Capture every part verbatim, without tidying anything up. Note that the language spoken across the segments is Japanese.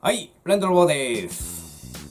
はい、レントロボーです。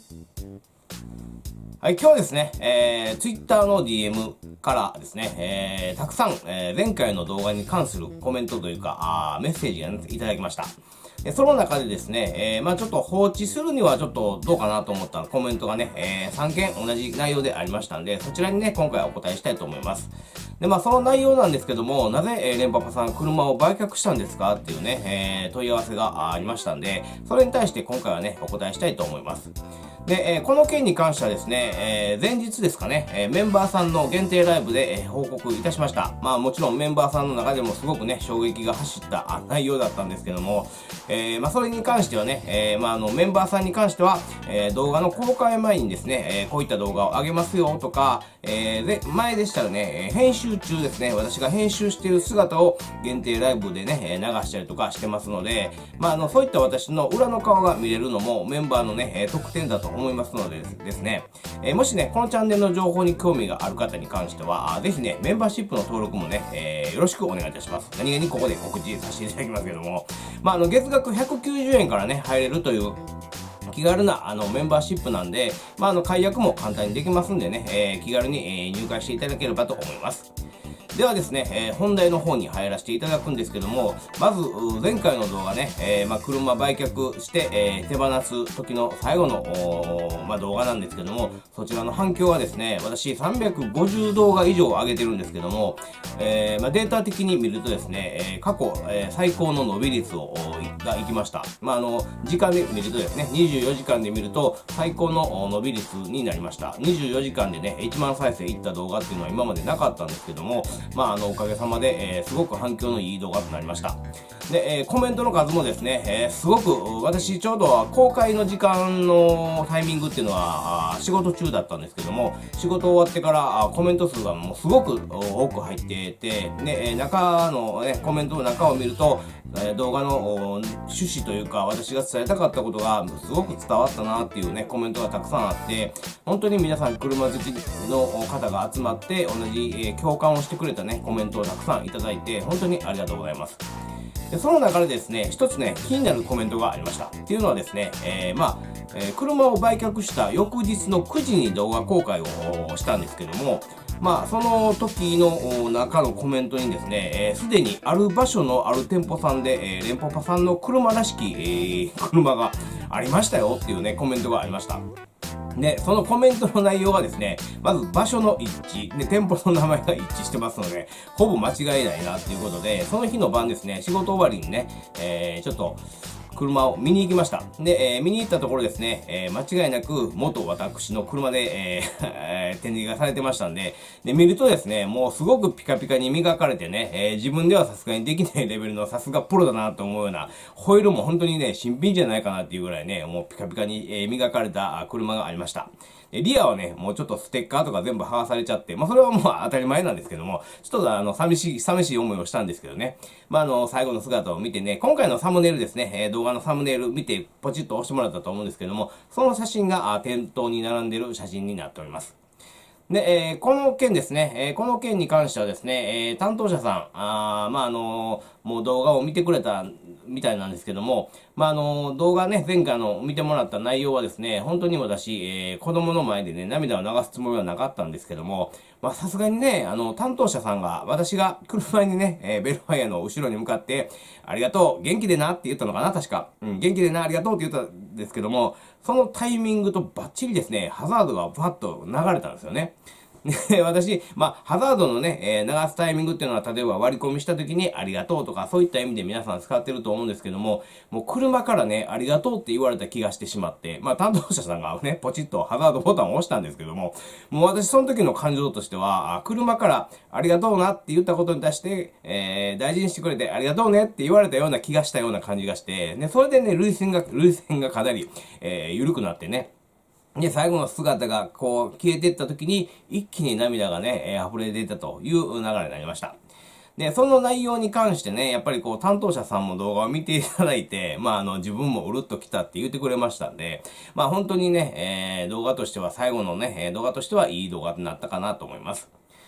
はい、今日はですね、えー、Twitter の ディーエム からですね、えー、たくさん、えー、前回の動画に関するコメントというか、あメッセージが、ね、いただきました。でその中でですね、えー、まあちょっと放置するにはちょっとどうかなと思ったコメントがね、えー、さんけん同じ内容でありましたんで、そちらにね、今回はお答えしたいと思います。で、まあその内容なんですけども、なぜ、えー、レンパパさん車を売却したんですかっていうね、えー、問い合わせがありましたんで、それに対して今回はね、お答えしたいと思います。で、えー、この件に関してはですね、えー、前日ですかね、えー、メンバーさんの限定ライブで、えー、報告いたしました。まあもちろんメンバーさんの中でもすごくね、衝撃が走った内容だったんですけども、えー、まあそれに関してはね、えー、まああのメンバーさんに関しては、えー、動画の公開前にですね、えー、こういった動画を上げますよとか、えー、で、前でしたらね、編集中ですね、私が編集している姿を限定ライブでね、流したりとかしてますので、まああの、そういった私の裏の顔が見れるのもメンバーのね、特典だと思いますのでですね、えー、もしね、このチャンネルの情報に興味がある方に関しては、ぜひね、メンバーシップの登録もね、えー、よろしくお願いいたします。何気にここで告知させていただきますけども、まあ、あの、月額ひゃくきゅうじゅうえんからね、入れるという、気軽なあのメンバーシップなんで、まあ、あの解約も簡単にできますんでね、えー、気軽に、えー、入会していただければと思います。ではですね、えー、本題の方に入らせていただくんですけども、まず、前回の動画ね、えー、まあ、車売却して、えー、手放す時の最後の、まあ、動画なんですけども、そちらの反響はですね、私さんびゃくごじゅうどうが以上上げてるんですけども、えー、まあ、データ的に見るとですね、えー、過去、えー、最高の伸び率を、がいきました。まあ、あの、時間で見るとですね、にじゅうよじかんで見ると最高の伸び率になりました。にじゅうよじかんでね、いちまん再生いった動画っていうのは今までなかったんですけども、まあ、あの、おかげさまで、えー、すごく反響のいい動画となりました。で、えー、コメントの数もですね、えー、すごく、私ちょうど公開の時間のタイミングっていうのは、仕事中だったんですけども、仕事終わってからコメント数がもうすごく多く入っていて、で、中のね、コメントの中を見ると、えー、動画の趣旨というか、私が伝えたかったことがすごく伝わったなっていうね、コメントがたくさんあって、本当に皆さん車好きの方が集まって、同じ、えー、共感をしてくれたね、コメントをたくさんいただいて、本当にありがとうございます。でその中でですね、一つね、気になるコメントがありました。っていうのはですね、えー、まあ、えー、車を売却した翌日のくじに動画公開をしたんですけども、まあ、その時の中のコメントにですね、す、えー、で、にある場所のある店舗さんで、えー、レンポパさんの車らしき、えー、車がありましたよっていうね、コメントがありました。で、そのコメントの内容がですね、まず場所の一致、で、店舗の名前が一致してますので、ほぼ間違いないなっていうことで、その日の晩ですね、仕事終わりにね、えー、ちょっと、車を見に行きました。で、えー、見に行ったところですね、えー、間違いなく元私の車で、えー、展示がされてましたんで、で、見るとですね、もうすごくピカピカに磨かれてね、えー、自分ではさすがにできないレベルのさすがプロだなと思うような、ホイールも本当にね、新品じゃないかなっていうぐらいね、もうピカピカに、えー、磨かれた車がありました。で、リアはね、もうちょっとステッカーとか全部剥がされちゃって、まあそれはもう当たり前なんですけども、ちょっとあの、寂しい、寂しい思いをしたんですけどね。まああの、最後の姿を見てね、今回のサムネイルですね、えー、動画のサムネイル見てポチッと押してもらったと思うんですけども、その写真が店頭に並んでいる写真になっております。で、えー、この件ですね、えー、この件に関してはですね、えー、担当者さん、あまあ、あのー、もう動画を見てくれたみたいなんですけども、まあ、あのー、動画ね、前回の見てもらった内容はですね、本当に私、えー、子供の前でね、涙を流すつもりはなかったんですけども、まあ、さすがにね、あの、担当者さんが、私が車にね、えー、ベルファイアの後ろに向かって、ありがとう、元気でなって言ったのかな、確か。うん、元気でな、ありがとうって言ったんですけども、そのタイミングとバッチリですね、ハザードがバッと流れたんですよね。で、私、まあ、ハザードのね、えー、流すタイミングっていうのは、例えば割り込みした時にありがとうとか、そういった意味で皆さん使ってると思うんですけども、もう車からね、ありがとうって言われた気がしてしまって、まあ、担当者さんがね、ポチッとハザードボタンを押したんですけども、もう私その時の感情としては、車からありがとうなって言ったことに対して、えー、大事にしてくれてありがとうねって言われたような気がしたような感じがして、ね、それでね、涙腺が、涙腺がかなり、えー、緩くなってね、で、最後の姿がこう消えていった時に一気に涙がね、えー、溢れ出たという流れになりました。で、その内容に関してね、やっぱりこう担当者さんも動画を見ていただいて、まああの自分もうるっと来たって言ってくれましたんで、まあ本当にね、えー、動画としては最後のね、動画としてはいい動画になったかなと思います。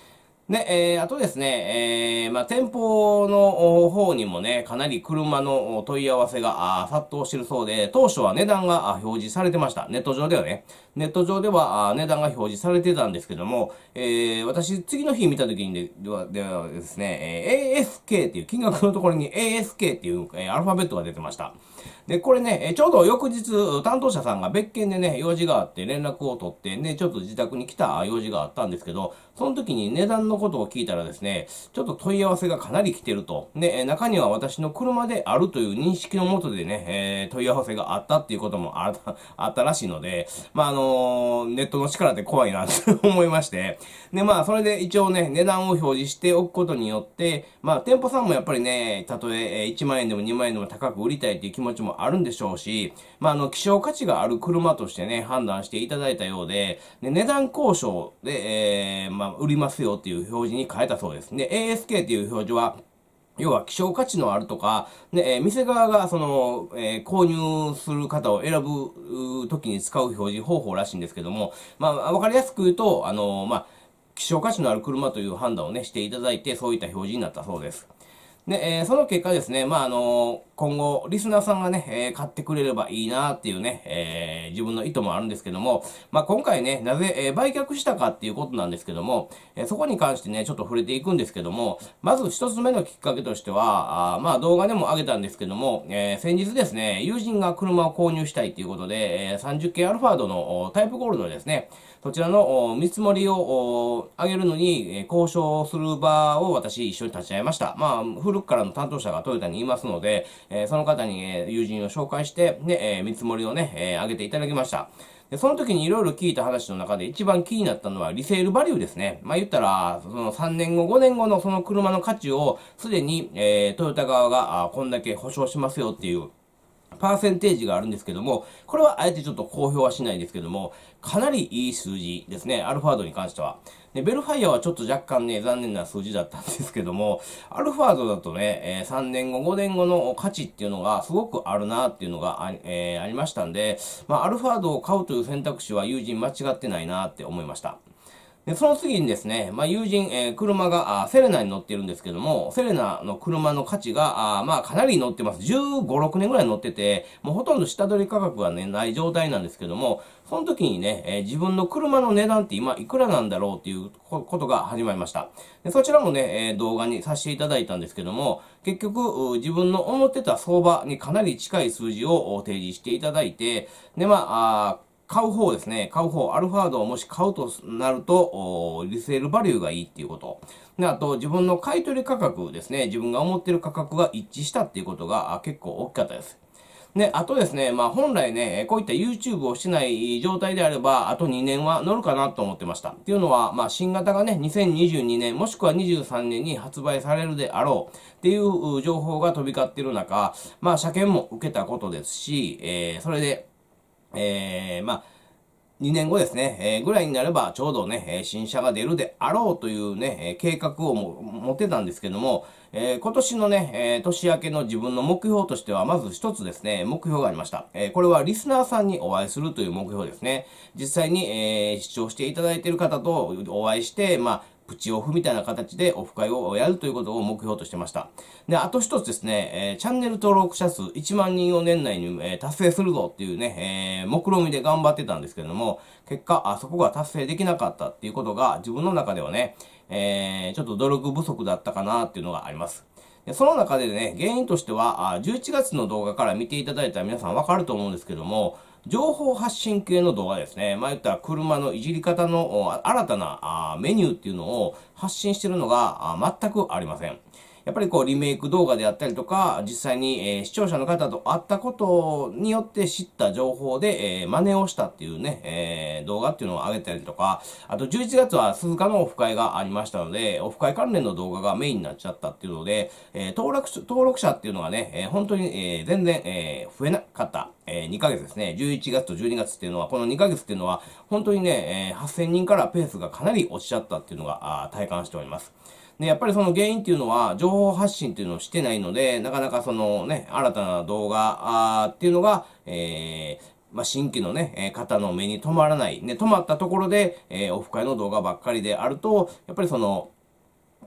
で、えー、あとですね、えー、まあ、店舗の方にもね、かなり車の問い合わせがあ殺到してるそうで、当初は値段があ表示されてました。ネット上ではね。ネット上ではあ値段が表示されてたんですけども、えー、私、次の日見た時にでではではですね、えー エーエスケー っていう金額のところに エーエスケー っていう、えーアルファベットが出てました。で、これね、えーちょうど翌日、担当者さんが別件でね、用事があって連絡を取って、ね、ちょっと自宅に来た用事があったんですけど、その時に値段のことを聞いたらですね、ちょっと問い合わせがかなり来てると。で、えー中には私の車であるという認識のもとでね、えー問い合わせがあったっていうこともあったあったらしいので、まあ、あのーネットの力って怖いなと思いまして、で、まあ、それで一応ね、値段を表示しておくことによって、まあ、店舗さんもやっぱりね、たとええーいちまんえんでもにまんえんでも高く売りたいっていう気持ちもあるんでしょうし、まあ、あの、希少価値がある車としてね、判断していただいたようで、で値段交渉で、えー、まあ、売りますよっていう表示に変えたそうです。で、エーエスケー っていう表示は、要は希少価値のあるとか、ね、えー店側がその、えー購入する方を選ぶ時に使う表示方法らしいんですけども、まあ、わかりやすく言うと、あのまあ、希少価値のある車という判断をね、していただいて、そういった表示になったそうです。で、えーその結果ですね、まあ、あの今後、リスナーさんがね、えー買ってくれればいいなっていうね、えー自分の意図もあるんですけども、まあ、今回ね、なぜ、えー売却したかっていうことなんですけども、えーそこに関してね、ちょっと触れていくんですけども、まず一つ目のきっかけとしては、あーまあ、動画でも上げたんですけども、えー先日ですね、友人が車を購入したいということで、えーさんじゅっけいアルファードのおタイプゴールドですね、そちらのお見積もりをお上げるのに、えー交渉する場を私一緒に立ち会いました。まあ、古くからの担当者がトヨタにいますので、えーその方に、えー友人を紹介して、で、えー見積もりをね、えー上げていただきました。で、その時にいろいろ聞いた話の中で一番気になったのはリセールバリューですね。まあ言ったら、そのさんねんご、ごねんごのその車の価値をすでに、えートヨタ側があこんだけ保証しますよっていうパーセンテージがあるんですけども、これはあえてちょっと公表はしないですけども、かなりいい数字ですね、アルファードに関しては。で、ベルファイアはちょっと若干ね、残念な数字だったんですけども、アルファードだとね、えーさんねんご、ごねんごの価値っていうのがすごくあるなっていうのがあ,、えーありましたんで、まあ、アルファードを買うという選択肢は友人間違ってないなって思いました。で、その次にですね、まあ、友人、えー車が、あセレナに乗ってるんですけども、セレナの車の価値が、あまあ、かなり乗ってます。じゅうご、ろくねんぐらい乗ってて、もうほとんど下取り価格がね、ない状態なんですけども、その時にね、えー自分の車の値段って今いくらなんだろうっていうことが始まりました。でそちらもね、えー動画にさせていただいたんですけども、結局、自分の思ってた相場にかなり近い数字を提示していただいて、で、まあ、あ買う方ですね。買う方、アルファードをもし買うとなると、リセールバリューがいいっていうこと。で、あと、自分の買取価格ですね。自分が思ってる価格が一致したっていうことが結構大きかったです。で、あとですね、まあ本来ね、こういった YouTube をしてない状態であれば、あとにねんは乗るかなと思ってました。っていうのは、まあ新型がね、にせんにじゅうにねん、もしくはにじゅうさんねんに発売されるであろうっていう情報が飛び交っている中、まあ車検も受けたことですし、えー、それで、えー、まあ、にねんごですね、えー、ぐらいになればちょうどね、えー新車が出るであろうというね、えー計画をも持ってたんですけども、えー今年のね、えー年明けの自分の目標としては、まず一つですね、目標がありました。えーこれはリスナーさんにお会いするという目標ですね。実際に、えー視聴していただいている方とお会いして、まあ、プチオフみたいな形でオフ会をやるということを目標としてました。で、あと一つですね、えーチャンネル登録者数いちまんにんを年内に、えー達成するぞっていうね、えー目論見で頑張ってたんですけれども、結果、あそこが達成できなかったっていうことが自分の中ではね、えーちょっと努力不足だったかなっていうのがあります。でその中でね、原因としては、あじゅういちがつの動画から見ていただいたら皆さんわかると思うんですけども、情報発信系の動画ですね。まあ言ったら車のいじり方の新たなあメニューっていうのを発信してるのがあ全くありません。やっぱりこうリメイク動画であったりとか、実際に、えー視聴者の方と会ったことによって知った情報で、えー真似をしたっていうね、えー動画っていうのを上げたりとか、あとじゅういちがつは鈴鹿のオフ会がありましたので、オフ会関連の動画がメインになっちゃったっていうので、えー登録者、登録者っていうのがね、えー本当に、えー全然、えー増えなかった。えーにかげつですね。じゅういちがつとじゅうにがつっていうのは、このにかげつっていうのは、本当にね、えーはっせんにんからペースがかなり落ちちゃったっていうのが、あー体感しております。で、やっぱりその原因っていうのは、情報発信っていうのをしてないので、なかなかそのね、新たな動画あーっていうのが、えーまあ、新規のね、えー方の目に留まらない。ね、止まったところで、えーオフ会の動画ばっかりであると、やっぱりその、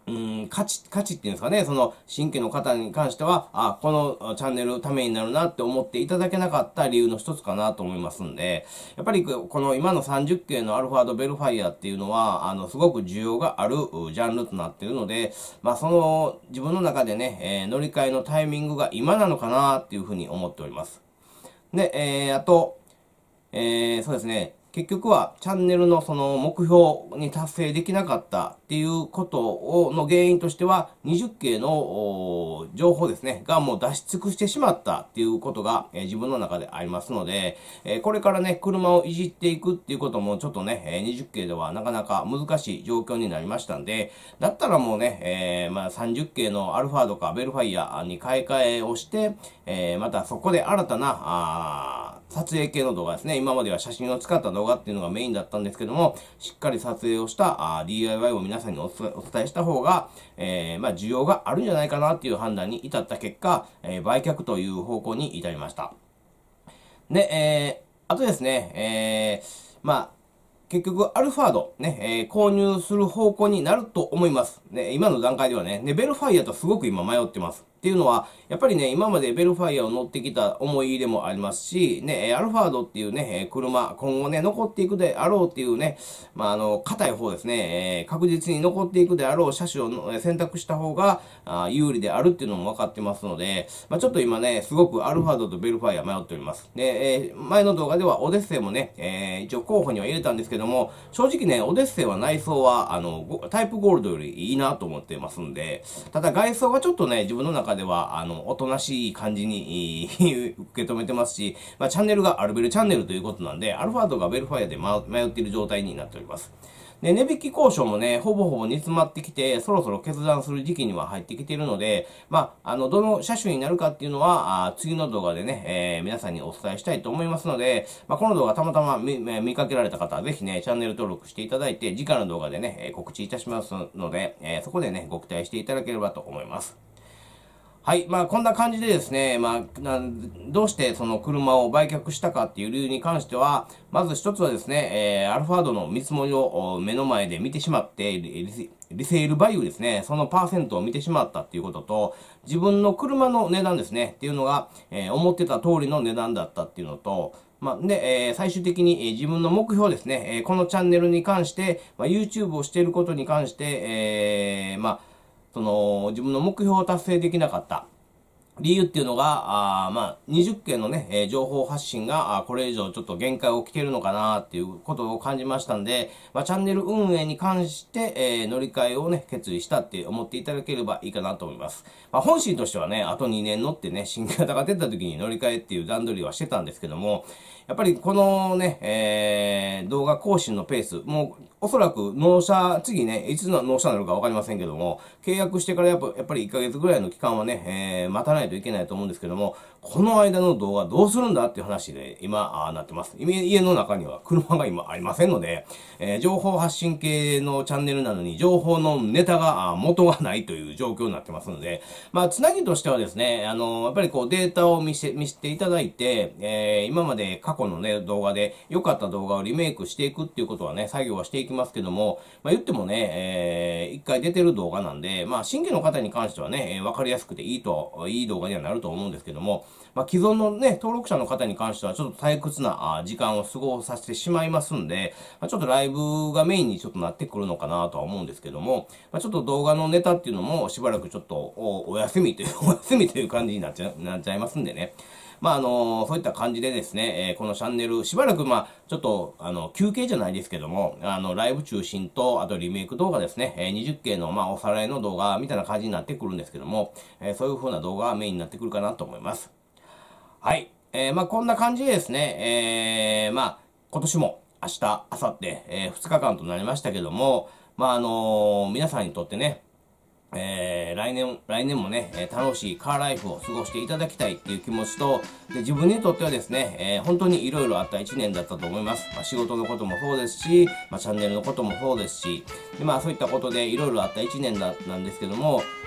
うん、価値、価値っていうんですかね、その、新規の方に関しては、あ、このチャンネルためになるなって思っていただけなかった理由の一つかなと思いますんで、やっぱりこの今のさんじゅっけいのアルファードベルファイアっていうのは、あの、すごく需要があるジャンルとなっているので、まあ、その、自分の中でね、えー、乗り換えのタイミングが今なのかなっていうふうに思っております。で、えー、あと、えー、そうですね。結局はチャンネルのその目標に達成できなかったっていうことをの原因としてはにじゅっけいの情報ですねがもう出し尽くしてしまったっていうことが、えー、自分の中でありますので、えー、これからね車をいじっていくっていうこともちょっとね、えー、にじゅっけいではなかなか難しい状況になりましたんで、だったらもうね、えー、まあさんじゅっけいのアルファードかベルファイアに買い替えをして、えー、またそこで新たなあ撮影系の動画ですね。今までは写真を使った動画っていうのがメインだったんですけども、しっかり撮影をしたあ ディーアイワイ を皆さんにお伝えした方が、えー、まあ需要があるんじゃないかなっていう判断に至った結果、えー、売却という方向に至りました。で、えー、あとですね、えー、まあ、結局、アルファード、ね、えー、購入する方向になると思います。ね、今の段階ではね。で、ベルファイアとすごく今迷ってます。っていうのは、やっぱりね、今までベルファイアを乗ってきた思い入れもありますし、ね、アルファードっていうね、車、今後ね、残っていくであろうっていうね、まあ、あの、硬い方ですね、えー、確実に残っていくであろう車種を選択した方があ有利であるっていうのも分かってますので、まあ、ちょっと今ね、すごくアルファードとベルファイア迷っております。で、えー、前の動画ではオデッセイもね、えー、一応候補には入れたんですけども、正直ね、オデッセイは内装は、あの、タイプゴールドよりいいなと思ってますんで、ただ外装がちょっとね、自分の中では、あの、おとなしい感じに受け止めてますし、まあ、チャンネルがアルベルチャンネルということなんで、アルファードがベルファイアで迷っている状態になっております。で、値引き交渉もね、ほぼほぼ煮詰まってきて、そろそろ決断する時期には入ってきているので、まあ、あの、どの車種になるかっていうのは、あ次の動画でね、えー、皆さんにお伝えしたいと思いますので、まあ、この動画たまたま 見, 見かけられた方は、ぜひね、チャンネル登録していただいて、次回の動画でね、告知いたしますので、えー、そこでね、ご期待していただければと思います。はい。まあ、こんな感じでですね、まあ、どうしてその車を売却したかっていう理由に関しては、まず一つはですね、えー、アルファードの見積もりを目の前で見てしまって、リセールバリューですね、そのパーセントを見てしまったっていうことと、自分の車の値段ですね、っていうのが、えー、思ってた通りの値段だったっていうのと、まあ、で、えー、最終的に、えー、自分の目標ですね、えー、このチャンネルに関して、まあ、YouTube をしていることに関して、えー、まあ、その、自分の目標を達成できなかった理由っていうのが、あまあ、にじゅっけいのね、えー、情報発信が、あこれ以上ちょっと限界を来ているのかなっていうことを感じましたんで、まあ、チャンネル運営に関して、えー、乗り換えをね、決意したって思っていただければいいかなと思います。まあ、本心としてはね、あとにねん乗ってね、新型が出た時に乗り換えっていう段取りはしてたんですけども、やっぱりこのね、えー、動画更新のペース、もうおそらく納車、次ね、いつの納車になるかわかりませんけども、契約してからやっぱやっぱりいっかげつぐらいの期間はね、えー、待たないといけないと思うんですけども、この間の動画どうするんだっていう話で今、あなってます。家の中には車が今ありませんので、えー、情報発信系のチャンネルなのに情報のネタが元がないという状況になってますので、まあ、つなぎとしてはですね、あの、やっぱりこうデータを見せ、見せていただいて、えー、今まで過去のね、動画で良かった動画をリメイクしていくっていうことはね、作業はしていきますけども、まあ、言ってもね、えー、一回出てる動画なんで、まあ、新規の方に関してはね、わかりやすくていいと、いい動画にはなると思うんですけども、まあ、既存のね、登録者の方に関してはちょっと退屈な時間を過ごさせてしまいますんで、まあ、ちょっとライブがメインにちょっとなってくるのかなとは思うんですけども、まあ、ちょっと動画のネタっていうのもしばらくちょっと お, お休みという、お休みという感じになっちゃなっちゃいますんでね。まあ、あの、そういった感じでですね、えー、このチャンネル、しばらく、まあ、ちょっと、あの、休憩じゃないですけども、あの、ライブ中心と、あとリメイク動画ですね、えー、にじゅっけいの、まあ、おさらいの動画みたいな感じになってくるんですけども、えー、そういう風な動画がメインになってくるかなと思います。はい。えー、まあ、こんな感じでですね、えー、まあ、今年も明日、明後日、えー、ふつかかんとなりましたけども、まあ、あのー、皆さんにとってね、えー、来年、来年もね、えー、楽しいカーライフを過ごしていただきたいっていう気持ちと、で自分にとってはですね、えー、本当にいろいろあったいちねんだったと思います。まあ、仕事のこともそうですし、まあ、チャンネルのこともそうですし、でまあそういったことでいろいろあったいちねんだなんですけども、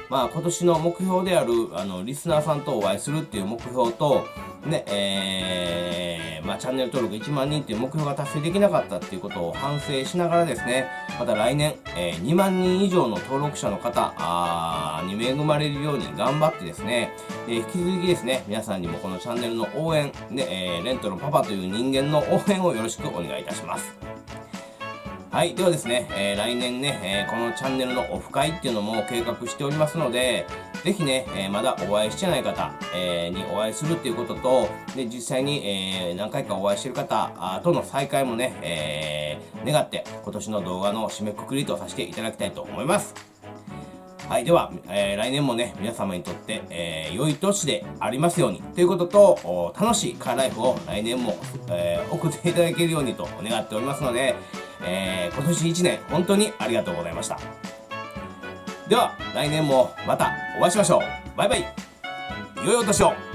まあ今年の目標である、あの、リスナーさんとお会いするっていう目標と、ね、えー、まあチャンネル登録いちまんにんっていう目標が達成できなかったっていうことを反省しながらですね、また来年、えー、にまんにん以上の登録者の方あーに恵まれるように頑張ってですね、えー、引き続きですね、皆さんにもこのチャンネルの応援、ね、えー、レントのパパという人間の応援をよろしくお願いいたします。はい。ではですね、えー、来年ね、えー、このチャンネルのオフ会っていうのも計画しておりますので、ぜひね、えー、まだお会いしてない方、えー、にお会いするっていうことと、で、実際に、えー、何回かお会いしてる方あとの再会もね、えー、願って今年の動画の締めくくりとさせていただきたいと思います。はい。では、えー、来年もね、皆様にとって、えー、良い年でありますようにということと、楽しいカーライフを来年も、えー、送っていただけるようにと願っておりますので、えー、今年いちねん本当にありがとうございました。では、来年もまたお会いしましょう。バイバイ。良いお年を。